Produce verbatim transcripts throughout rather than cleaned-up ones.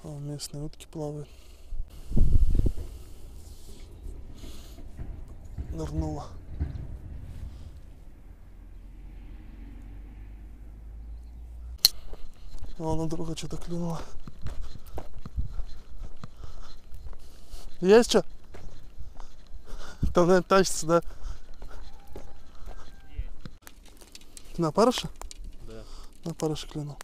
О, местные утки плавают. Нырнула. О, на друга что-то клюнула. Есть что? Там, наверное, тащится, да? Есть. На опарыша? Да. На опарыша клюнул.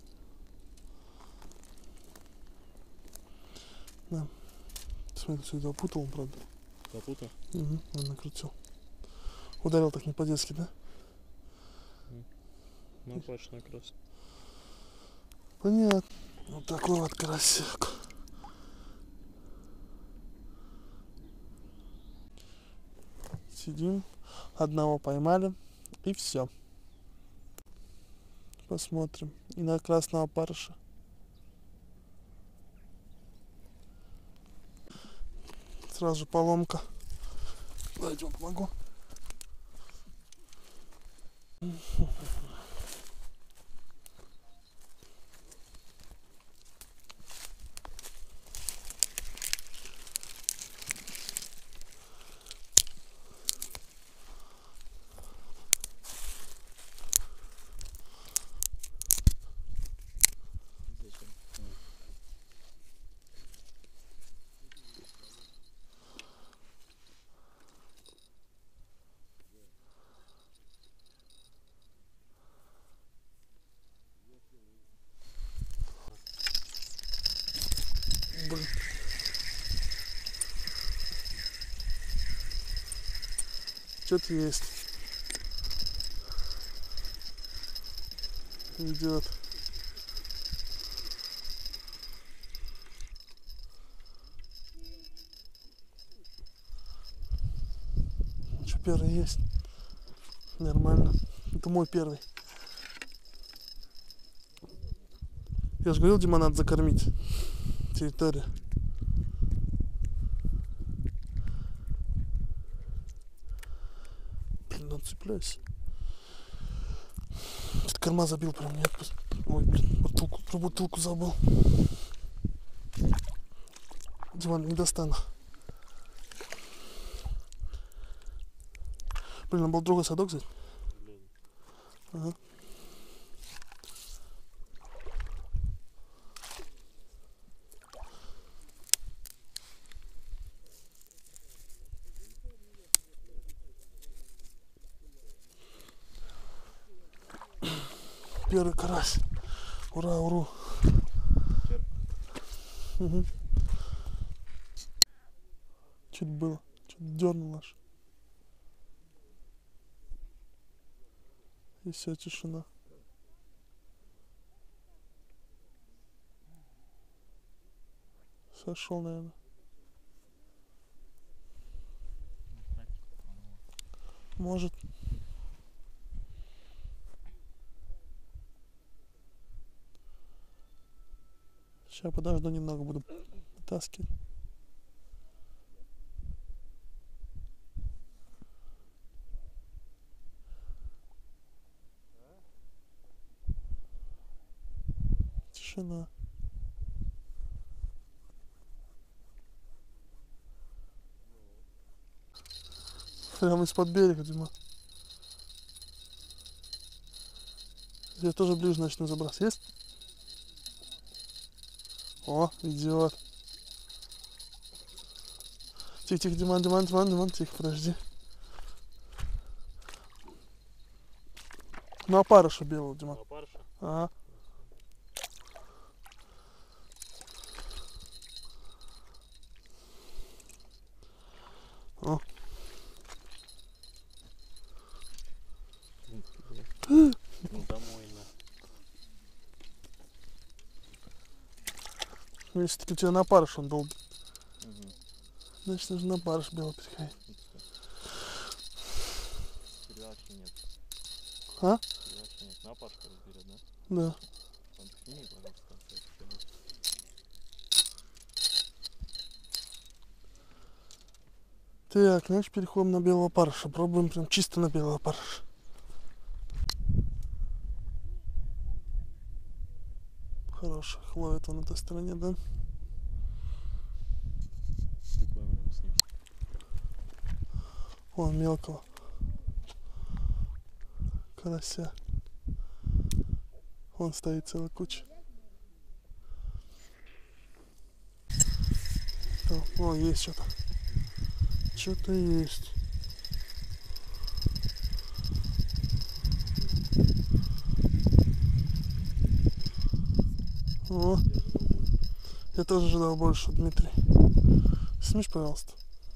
Да. Смотри, все это опутал, правда. Попутал? Угу, он накрутил. Ударил так не по-детски, да? На опарыш как раз. Понятно. Вот такой вот карасик. Сидим, одного поймали, и все. Посмотрим. И на красного опарыша. Сразу же поломка. Пойдем, помогу. Блин. Что-то есть. Идет. Что, первый есть? Нормально. Это мой первый. Я же говорил, Дима, надо закормить территорию. Блин, ну цепляйся. Что-то корма забил прям, нет. Ой, блин, бутылку, про бутылку забыл. Диман, не достану. Блин, надо был другой садок взять. Ага. Первый карась. Ура, уру. Угу. Чуть было. Чуть дернул аж. И все, тишина. Сошел, наверное. Может. Сейчас подожду немного, буду вытаскивать. Тишина. Прямо из-под берега, Дима. Здесь тоже ближе начну забраться. Есть? О, идет. Тихо, тихо, Диман, Диман, Диман, Диман, тихо, подожди. На опарыша белого, Диман. На опарыша? Ага. О. Ну, домой, на. Если таки у тебя на опарыш он был. Угу. Значит, нужно на опарыш белый переходить. Передачи нет. А? Передачи нет. На опарыш разберет, да? Да. Там сними, пожалуйста. Так, значит, переходим на белого опарыша. Пробуем прям чисто на белого опарыша. Хороший. Ловит он на той стороне, да? Вон мелкого карася. Вон стоит целая куча. Там, о, есть что-то. Что-то есть. О, я тоже ожидал больше, Дмитрий. Снимешь, пожалуйста.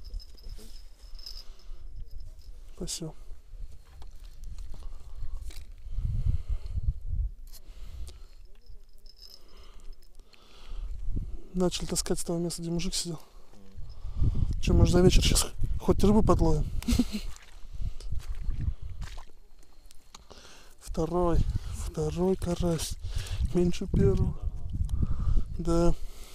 Спасибо. Начали таскать с того места, где мужик сидел. Че, может, за вечер сейчас хоть рыбу подловим? Второй, второй карась. Меньше первого. Да.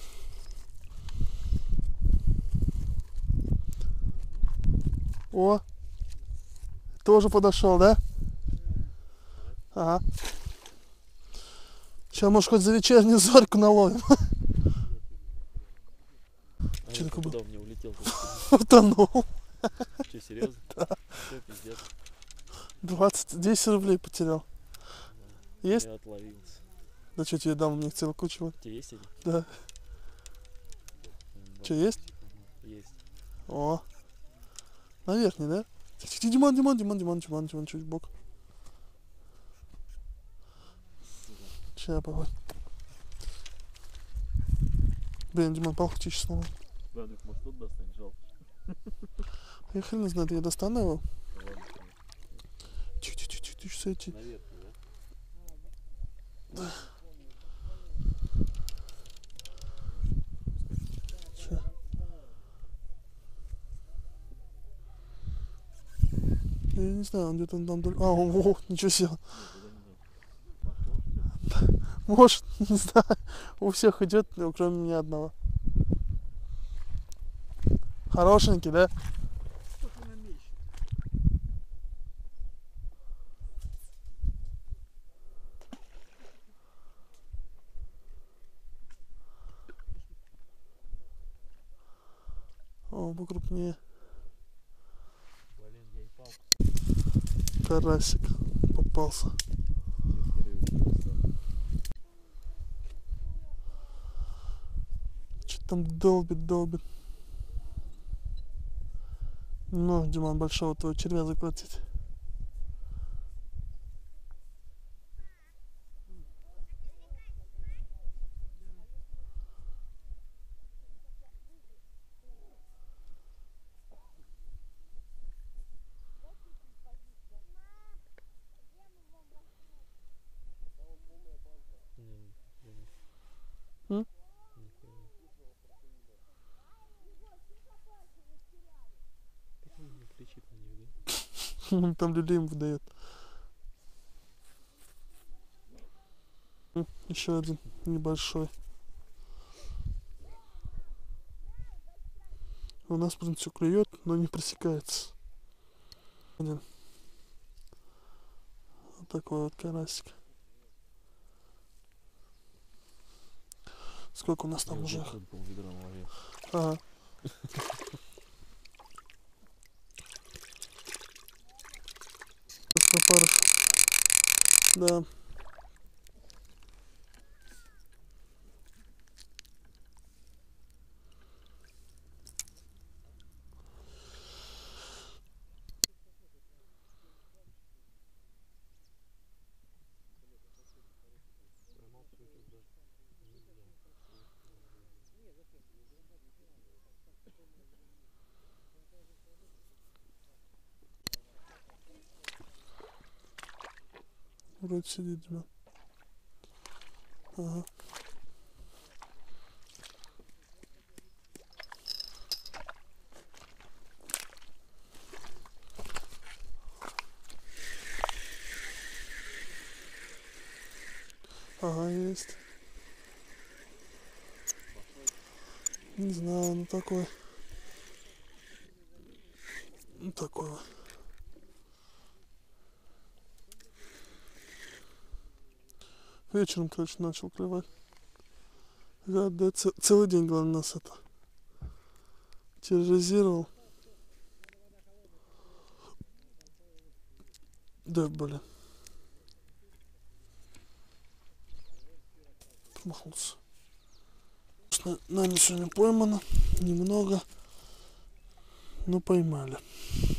О, тоже подошел, да? Ага. Сейчас, может, хоть за вечернюю зорьку наловим. А Че я такое куда было? у меня улетел? Утонул. Че, серьезно? Да. Что, пиздец? двадцать, десять рублей потерял. Есть? Я отловился. Да что тебе дам, у них целая куча. Вот. У тебя есть эти? Да. М, Че, да. есть? Есть. О. На верхней, да? Димон, Димон, Димон, Димон, Димон, Димон, чуть в бок. Сука. Сейчас, погодь. Блин, Димон, палку чище сломал. Ладно, может, тут достань, жалко. Я хрен знает, я достану его. Да ладно, конечно. Тихо-тихо-тихо, все эти. Наверх, да? Че? Я не знаю, он где-то там... дал- А, о, ничего себе. Нет, туда не надо. Пошел, что ли? Может, не знаю. У всех идет, кроме меня одного. Хорошенький, да? О, покрупнее. Блин, я и палку. Карасик попался. Я херю его достал. Что там долбит, долбит. Ну, Диман, большого твоего червя закрутить. Не, я не- М? Нихуя. Как он не кричит на нее, да? Там людей им выдает. Еще один небольшой. У нас, в принципе, все клюет, но не пресекается. Один. Вот такой вот карасик. Сколько у нас там Я уже? уже пол ведра наловил. Ага. Краснопарыш. Да. Вроде сидит, Дима. Ага. Ага, есть. Не знаю, ну такой. Ну такой вот. Вечером, короче, начал клевать. Да, да, ц- целый день, главное, нас это терроризировал. Да, блин. Промахнулся. Нами сегодня поймано. Немного. Но поймали.